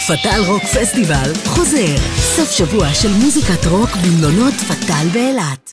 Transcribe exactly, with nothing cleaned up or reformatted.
פטל רוק פסטיבל חוזר. סוף שבוע של מוזיקת רוק במלונות פטל באילת.